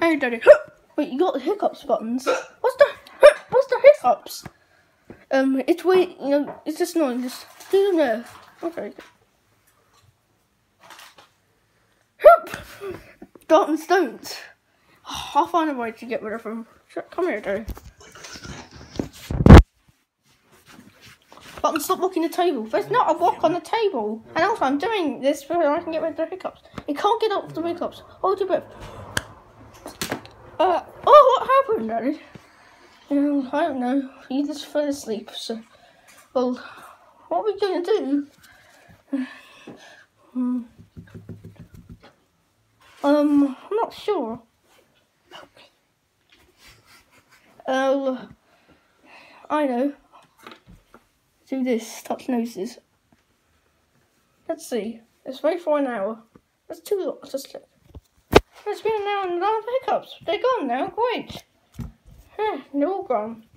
Okay, Daddy. Wait, you got the hiccups buttons. What's the hiccups? It's weird, you know, it's just annoying. Just do them there. Okay. Buttons don't. I'll find a way to get rid of them. Come here, Daddy. Button, stop blocking the table. There's not a block on the table. And also, I'm doing this so I can get rid of the hiccups. You can't get up the hiccups. Hold your breath. Oh, what happened, Daddy? I don't know. You just fell asleep. So, well, what are we going to do? I'm not sure. I know. Do this, touch noses. Let's see. Let's wait for an hour. That's too long. Just click. It's been an hour and a half hiccups. They're gone now. Great. They're all gone.